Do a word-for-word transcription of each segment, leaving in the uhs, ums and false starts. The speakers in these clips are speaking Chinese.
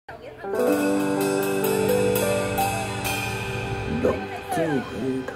浪子回头。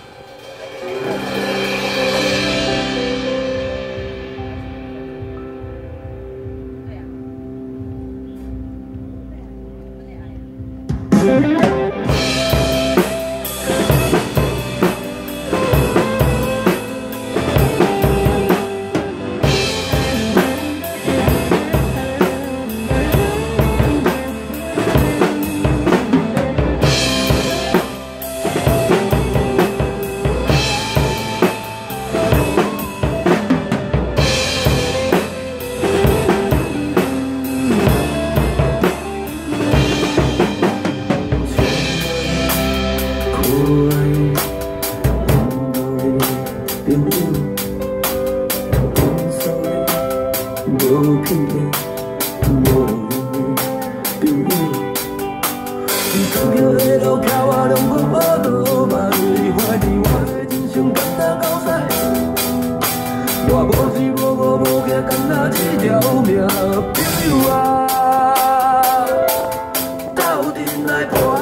无骗的，无朋友。走过的路，靠我两个报道，嘛你怀疑我的人生敢若狗屎。我无钱无无无惊，敢若一条命。朋友啊，斗阵来搏。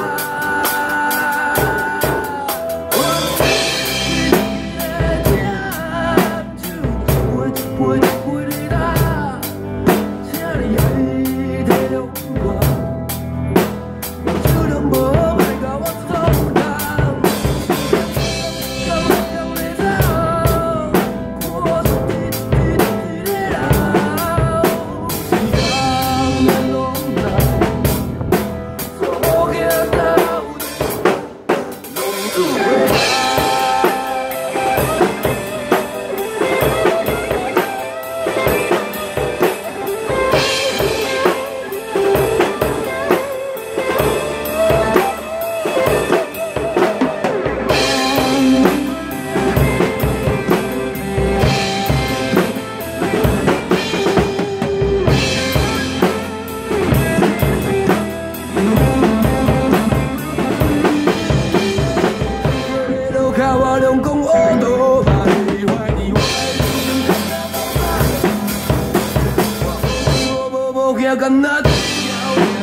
我两公乌道，嘛你怀疑我的人生敢若狗屎。我无无无惊，敢若一条命。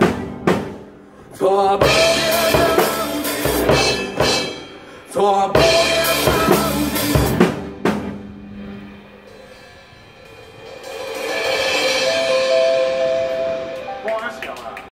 错不了，错不。